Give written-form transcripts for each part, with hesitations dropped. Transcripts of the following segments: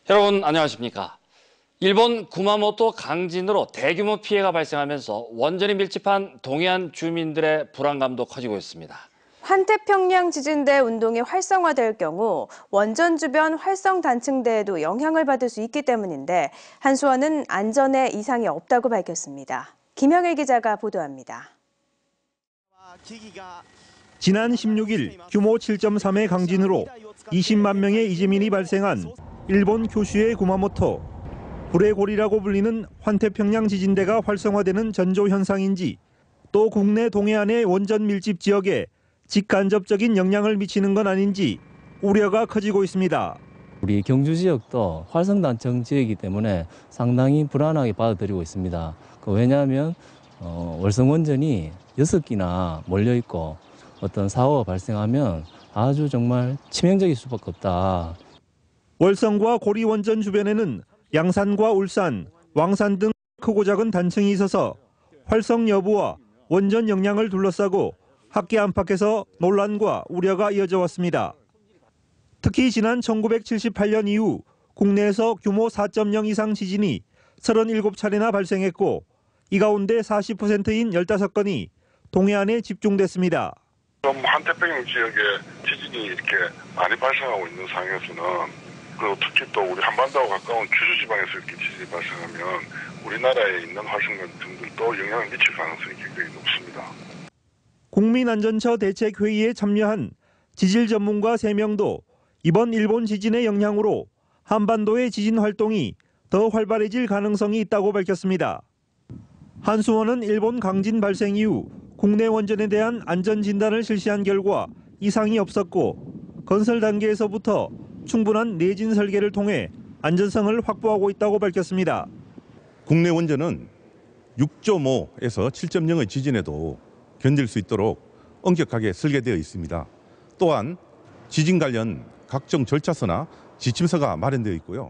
여러분 안녕하십니까? 일본 구마모토 강진으로 대규모 피해가 발생하면서 원전이 밀집한 동해안 주민들의 불안감도 커지고 있습니다. 환태평양 지진대 운동이 활성화될 경우 원전 주변 활성 단층대에도 영향을 받을 수 있기 때문인데 한수원은 안전에 이상이 없다고 밝혔습니다. 김영일 기자가 보도합니다. 지난 16일 규모 7.3의 강진으로 20만 명의 이재민이 발생한 일본 규슈의 구마모토. 불의 고리라고 불리는 환태평양 지진대가 활성화되는 전조 현상인지 또 국내 동해안의 원전 밀집 지역에 직간접적인 영향을 미치는 건 아닌지 우려가 커지고 있습니다. 우리 경주 지역도 활성단층 지역이기 때문에 상당히 불안하게 받아들이고 있습니다. 왜냐하면 월성 원전이 6기나 몰려있고 어떤 사고가 발생하면 아주 정말 치명적일 수밖에 없다. 월성과 고리 원전 주변에는 양산과 울산, 왕산 등 크고 작은 단층이 있어서 활성 여부와 원전 영향을 둘러싸고 학계 안팎에서 논란과 우려가 이어져 왔습니다. 특히 지난 1978년 이후 국내에서 규모 4.0 이상 지진이 37차례나 발생했고 이 가운데 40%인 15건이 동해안에 집중됐습니다. 환태평양 지역에 지진이 이렇게 많이 발생하고 있는 상황에서는 특히 또 우리 한반도와 가까운 규슈 지방에서 이렇게 지진이 발생하면 우리나라에 있는 활성탄 등들도 영향을 미칠 가능성이 굉장히 높습니다. 국민안전처 대책회의에 참여한 지질 전문가 3명도 이번 일본 지진의 영향으로 한반도의 지진 활동이 더 활발해질 가능성이 있다고 밝혔습니다. 한수원은 일본 강진 발생 이후 국내 원전에 대한 안전 진단을 실시한 결과 이상이 없었고 건설 단계에서부터 충분한 내진 설계를 통해 안전성을 확보하고 있다고 밝혔습니다. 국내 원전은 6.5에서 7.0의 지진에도 견딜 수 있도록 엄격하게 설계되어 있습니다. 또한 지진 관련 각종 절차서나 지침서가 마련되어 있고요.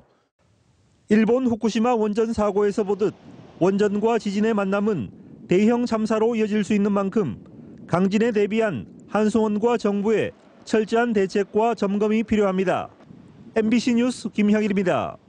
일본 후쿠시마 원전 사고에서 보듯 원전과 지진의 만남은 대형 참사로 이어질 수 있는 만큼 강진에 대비한 한수원과 정부의 철저한 대책과 점검이 필요합니다. MBC 뉴스 김형일입니다.